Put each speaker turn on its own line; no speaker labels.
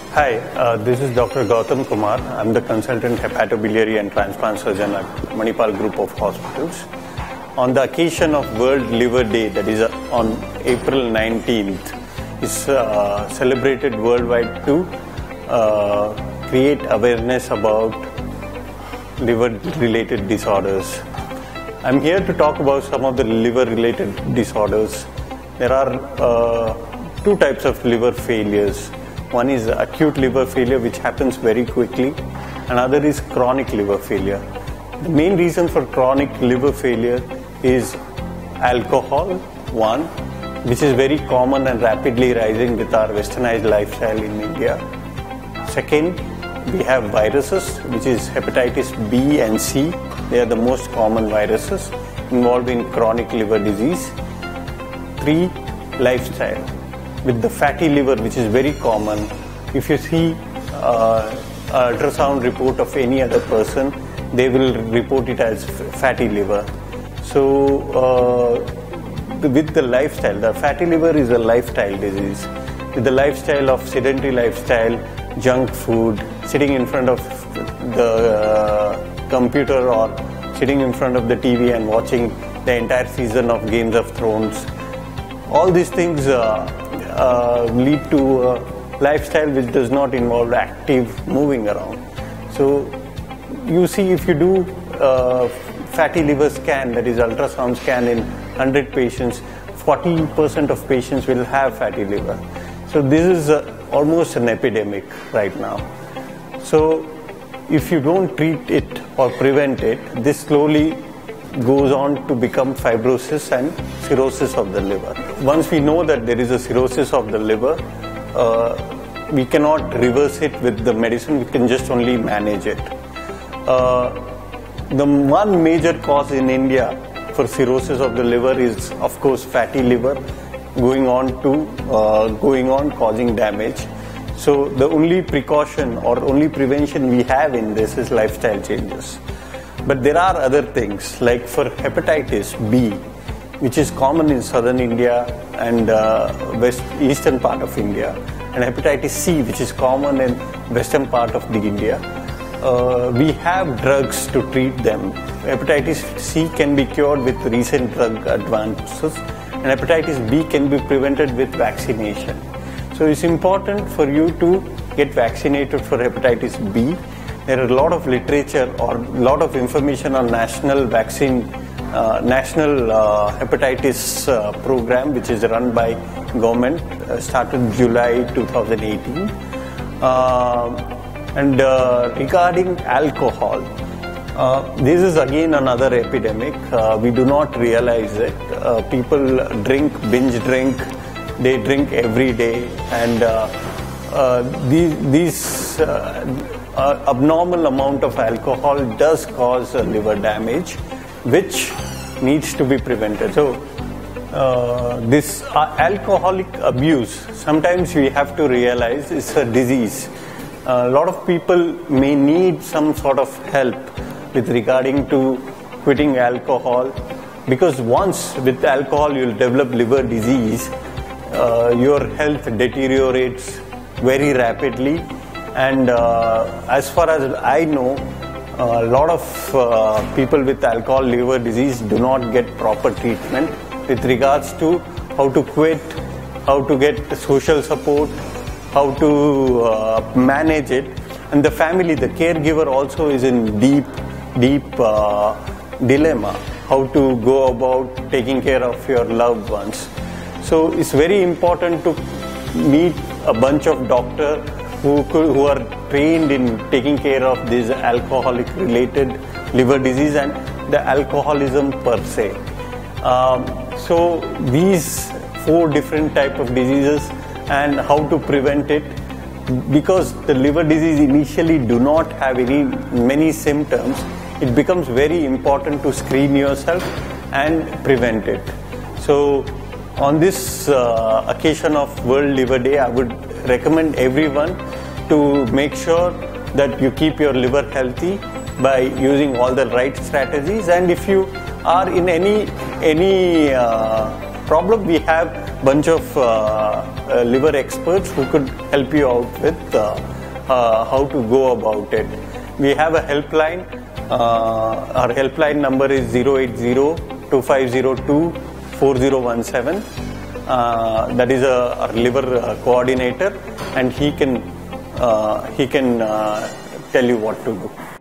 Hi, this is Dr. Goutham Kumar. I'm the consultant hepatobiliary and transplant surgeon at Manipal Group of Hospitals. On the occasion of World Liver Day, that is on April 19th, is celebrated worldwide to create awareness about liver-related disorders. I'm here to talk about some of the liver-related disorders. There are two types of liver failures. One is acute liver failure, which happens very quickly. Another is chronic liver failure. The main reason for chronic liver failure is alcohol, one, which is very common and rapidly rising with our westernized lifestyle in India. Second, we have viruses, which is hepatitis B and C. They are the most common viruses involved in chronic liver disease. Three, lifestyle. With the fatty liver, which is very common, if you see ultrasound report of any other person, they will report it as fatty liver. So with the lifestyle, the fatty liver is a lifestyle disease. With the lifestyle of sedentary lifestyle, junk food, sitting in front of the computer or sitting in front of the TV and watching the entire season of Games of Thrones, all these things lead to a lifestyle which does not involve active moving around. So you see, if you do fatty liver scan, that is ultrasound scan in 100 patients, 40% of patients will have fatty liver. So this is almost an epidemic right now. So if you don't treat it or prevent it, this slowly goes on to become fibrosis and cirrhosis of the liver. Once we know that there is a cirrhosis of the liver, we cannot reverse it with the medicine, we can just only manage it. The one major cause in India for cirrhosis of the liver is, of course, fatty liver going on causing damage. So the only precaution or only prevention we have in this is lifestyle changes. But there are other things, like for hepatitis B, which is common in southern India and eastern part of India, and hepatitis C, which is common in western part of the India. We have drugs to treat them. Hepatitis C can be cured with recent drug advances, and hepatitis B can be prevented with vaccination. So it's important for you to get vaccinated for hepatitis B. There are a lot of literature or a lot of information on national vaccine, national hepatitis program, which is run by government, started July 2018. Regarding alcohol, this is again another epidemic. We do not realize it. People binge drink, they drink every day, and these abnormal amount of alcohol does cause liver damage, which needs to be prevented. So this alcoholic abuse, sometimes we have to realize it's a disease. A lot of people may need some sort of help with regarding to quitting alcohol, because once with alcohol you'll develop liver disease, your health deteriorates very rapidly. And as far as I know, a lot of people with alcohol liver disease do not get proper treatment with regards to how to quit, how to get social support, how to manage it. And the family, the caregiver also is in deep dilemma, how to go about taking care of your loved ones. So it's very important to meet a bunch of doctors who are trained in taking care of this alcoholic related liver disease and the alcoholism per se. So these 4 different type of diseases and how to prevent it, because the liver disease initially do not have many symptoms, it becomes very important to screen yourself and prevent it. So on this occasion of World Liver Day, I would recommend everyone to make sure that you keep your liver healthy by using all the right strategies. And if you are in any problem, we have bunch of liver experts who could help you out with how to go about it. We have a helpline. Our helpline number is 080-2502-4017. That is our liver coordinator, and he can tell you what to do.